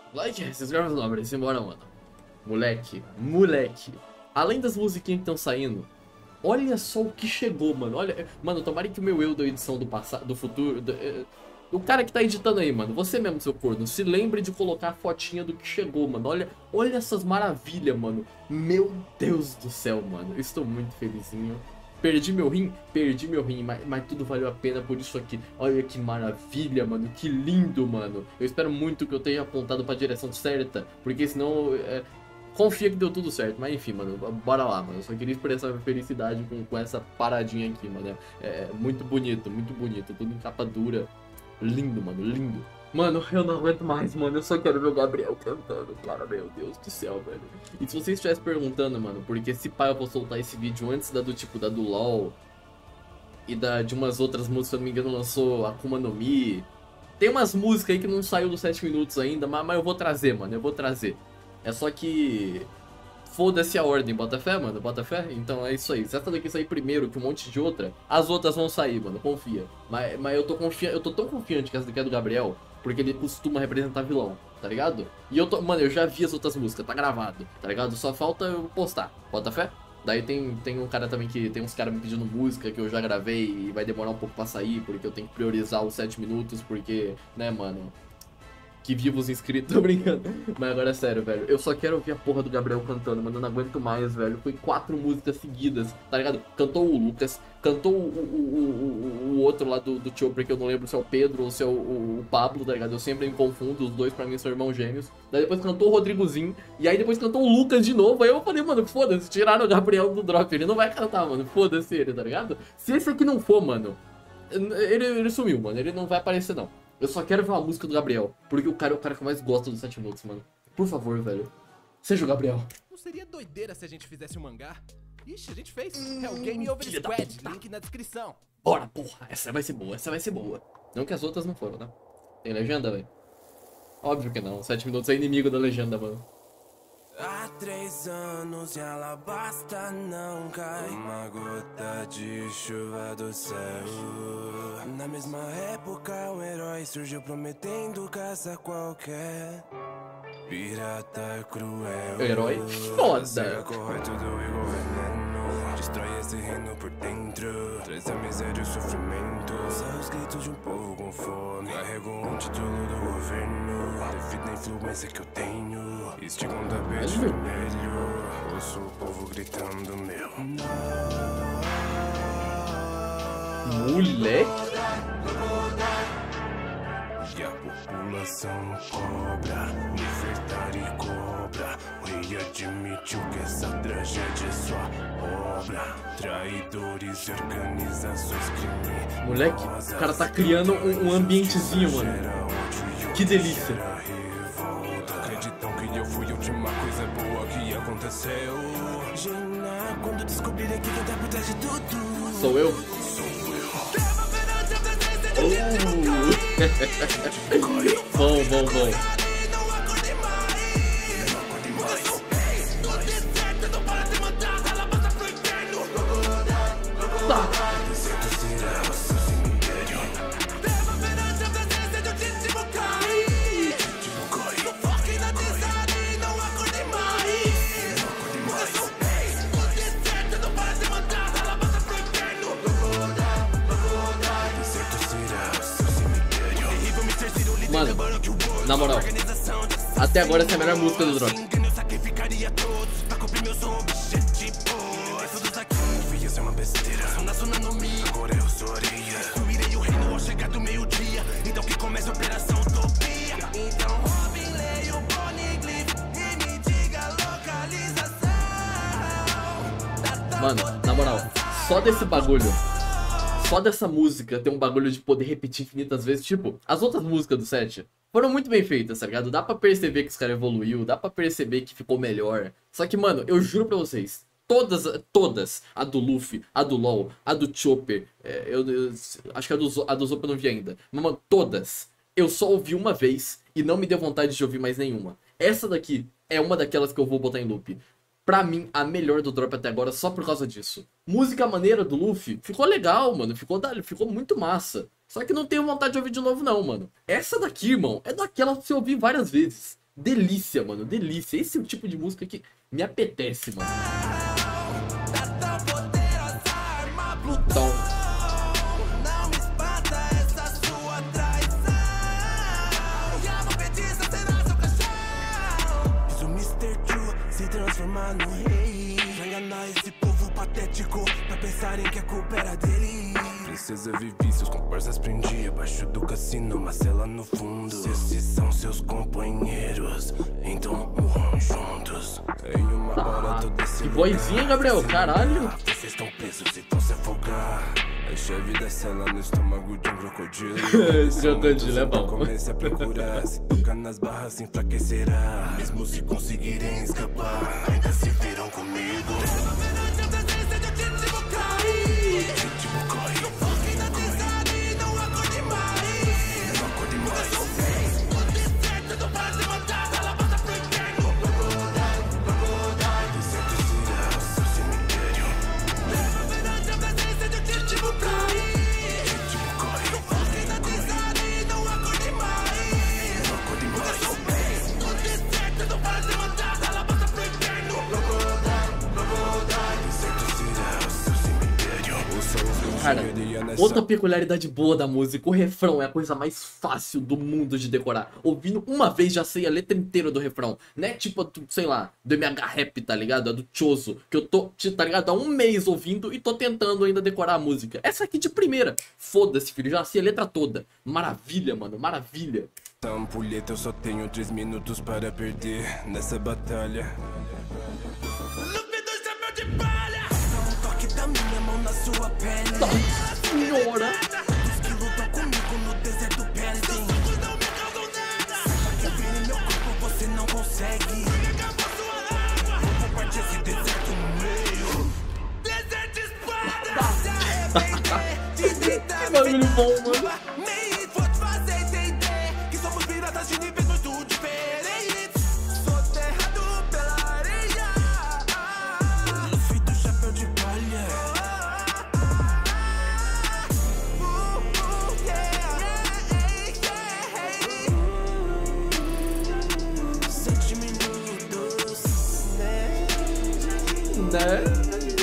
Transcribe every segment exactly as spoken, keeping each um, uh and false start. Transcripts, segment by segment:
Like, se inscreve no nome, simbora, mano. Moleque, moleque. Além das musiquinhas que estão saindo, olha só o que chegou, mano. Olha, mano, tomara que o meu eu da edição do passado, do futuro, do, eh, o cara que tá editando aí, mano, você mesmo, seu corno, se lembre de colocar a fotinha do que chegou, mano. Olha, olha essas maravilhas, mano. Meu Deus do céu, mano. Eu estou muito felizinho. Perdi meu rim? Perdi meu rim, mas, mas tudo valeu a pena por isso aqui. Olha que maravilha, mano, que lindo, mano. Eu espero muito que eu tenha apontado pra direção certa, porque senão... É, confia que deu tudo certo, mas enfim, mano, bora lá, mano. Eu só queria expressar minha felicidade com, com essa paradinha aqui, mano. É, é muito bonito, muito bonito, tudo em capa dura. Lindo, mano, lindo. Mano, eu não aguento mais, mano. Eu só quero ver o Gabriel cantando, cara. Meu Deus do céu, velho. E se vocês estivessem perguntando, mano, porque se pá eu vou soltar esse vídeo antes da do tipo da do LoL e da de umas outras músicas, se eu não me engano, lançou Akuma no Mi. Tem umas músicas aí que não saiu dos sete minutos ainda, mas, mas eu vou trazer, mano. Eu vou trazer. É só que... Foda-se a ordem, bota fé, mano, bota fé? Então é isso aí. Se essa daqui sair primeiro que um monte de outra, as outras vão sair, mano, confia. Mas, mas eu tô confia... eu tô tão confiante que essa daqui é do Gabriel, porque ele costuma representar vilão, tá ligado? E eu tô, mano, eu já vi as outras músicas, tá gravado, tá ligado? Só falta eu postar, bota fé? Daí tem, tem um cara também que, tem uns caras me pedindo música que eu já gravei e vai demorar um pouco pra sair, porque eu tenho que priorizar os sete minutos, porque, né, mano... Que viva os inscritos, tô brincando. Mas agora é sério, velho. Eu só quero ouvir a porra do Gabriel cantando, mano. Eu não aguento mais, velho. Foi quatro músicas seguidas, tá ligado? Cantou o Lucas, cantou o, o, o, o outro lá do, do Chopper, que eu não lembro se é o Pedro ou se é o, o, o Pablo, tá ligado? Eu sempre me confundo, os dois pra mim são irmãos gêmeos. Daí depois cantou o Rodrigozinho, e aí depois cantou o Lucas de novo. Aí eu falei, mano, foda-se, tiraram o Gabriel do drop. Ele não vai cantar, mano. Foda-se ele, tá ligado? Se esse aqui não for, mano, ele, ele sumiu, mano. Ele não vai aparecer, não. Eu só quero ver uma música do Gabriel, porque o cara é o cara que eu mais gosto dos sete minutos, mano. Por favor, velho. Seja o Gabriel. Não seria doideira se a gente fizesse um mangá? Ixi, a gente fez. É o Game Over Squad, link na descrição. Bora, porra. Essa vai ser boa, essa vai ser boa. Não que as outras não foram, né? Tem legenda, velho? Óbvio que não. Sete minutos é inimigo da legenda, mano. Há três anos e Alabasta não cai uma gota de chuva do céu. Na mesma época um herói surgiu prometendo caça qualquer pirata cruel. Herói foda. Cega, corrói tudo igual veneno, destrói esse reino por dentro, traz a miséria e o sofrimento. São os gritos de um povo com fome, carrego um título do governo, devido à influência que eu tenho. Estigam um tapete vermelho, ouço o povo gritando meu Moleque. e a população cobra, Nefertari cobra. O rei admitiu que essa tragédia é sua obra. Traidores e organizações criminosas. Moleque, o cara tá criando um, um ambientezinho, mano. Que delícia. Acreditam que eu fui a última coisa boa que aconteceu. Gina, quando descobrirem que quem tá por trás de tudo Sou eu? Oh. Bom, bom, bom. Tá. Mano, na moral, até agora essa é a melhor música do Drop. Mano, na moral, só desse bagulho, só dessa música ter um bagulho de poder repetir infinitas vezes. Tipo, as outras músicas do set foram muito bem feitas, tá ligado? Dá pra perceber que esse cara evoluiu, dá pra perceber que ficou melhor. Só que, mano, eu juro pra vocês, todas, todas, a do Luffy, a do LoL, a do Chopper, é, eu, eu acho que a do, a do Zop eu não vi ainda. Mas, mano, todas, eu só ouvi uma vez e não me deu vontade de ouvir mais nenhuma. Essa daqui é uma daquelas que eu vou botar em loop. Pra mim, a melhor do Drop até agora só por causa disso. Música maneira do Luffy, ficou legal, mano. Ficou, ficou muito massa. Só que não tenho vontade de ouvir de novo não, mano. Essa daqui, irmão, é daquela que você ouvir várias vezes. delícia, mano, delícia. Esse é o tipo de música que me apetece, mano. Então... transformar no rei, pra enganar esse povo patético, pra pensarem que a culpa era dele. Princesa vivi, seus comparsas prendi abaixo do cassino, uma cela no fundo. Se esses são seus companheiros, então morram juntos. Em uma hora todo esse que vozinha, Gabriel, caralho. Vocês estão presos e vão se afogar. A chave da cela no estômago de um crocodilo. Esse crocodilo é bom. Comece a procurar, se tocar nas barras se enfraquecerá. Mesmo se conseguirem escapar, ainda se viram comigo. Cara, outra peculiaridade boa da música, o refrão é a coisa mais fácil do mundo de decorar. Ouvindo uma vez já sei a letra inteira do refrão. Não é tipo, sei lá, do M H Rap, tá ligado? É do Choso, que eu tô, tá ligado, há um mês ouvindo e tô tentando ainda decorar a música. Essa aqui de primeira, foda-se, filho, já sei a letra toda. Maravilha, mano, maravilha. Ampulheta, eu só tenho três minutos para perder nessa batalha. Luffy do chapéu de palha, um toque da minha mão na sua pele. Nossa senhora! Os que lutam comigo no deserto perdem. Não me causam nada. Saiba que vir em meu corpo você não consegue. Vou compartilhar esse deserto no meio. Deserto espada. Que bagulho bom, mano. Vou te fazer entender que somos piratas de níveis muito diferentes. Soterrado pela areia. Luffy do chapéu de palha. Sete minutos. Né?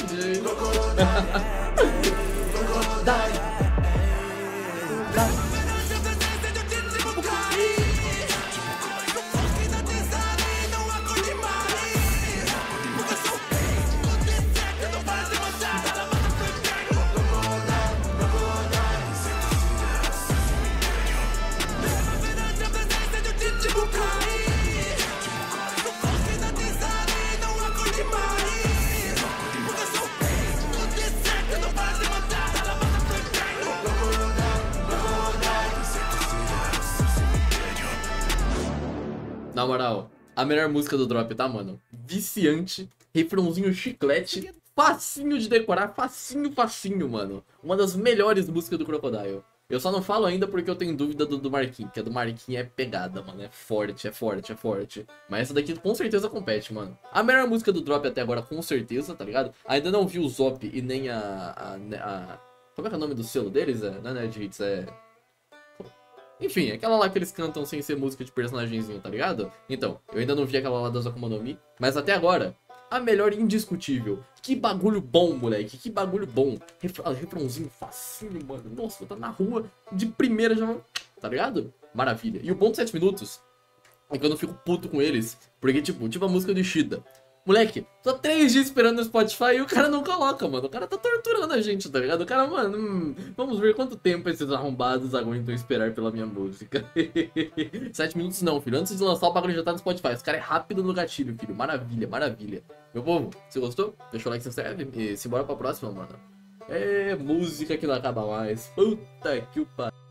Na moral, a melhor música do Drop, tá, mano? Viciante, refrãozinho chiclete, facinho de decorar, facinho, facinho, mano. Uma das melhores músicas do Crocodile. Eu só não falo ainda porque eu tenho dúvida do, do Marquinhos, que a do Marquinhos é pegada, mano. É forte, é forte, é forte. Mas essa daqui com certeza compete, mano. A melhor música do Drop até agora, com certeza, tá ligado? Ainda não vi o Zop e nem a... a, a... Como é que é o nome do selo deles? É, não é Nerd Hits, é... Enfim, aquela lá que eles cantam sem ser música de personagemzinho, tá ligado? Então, eu ainda não vi aquela lá das Akuma no Mi, mas até agora, a melhor indiscutível. Que bagulho bom, moleque, que bagulho bom. Refr refrãozinho facinho, mano. Nossa, vou estar na rua de primeira já, tá ligado? Maravilha. E o bom de sete minutos é que eu não fico puto com eles, porque tipo, tipo a música do Ishida. Moleque, tô três dias esperando no Spotify e o cara não coloca, mano. O cara tá torturando a gente, tá ligado? O cara, mano, hum, vamos ver quanto tempo esses arrombados aguentam esperar pela minha música. Sete minutos não, filho. Antes de lançar o bagulho já tá no Spotify. Esse cara é rápido no gatilho, filho. Maravilha, maravilha. Meu povo, você gostou? Deixa o like, se inscreve e simbora pra próxima, mano. É música que não acaba mais. Puta que o pariu.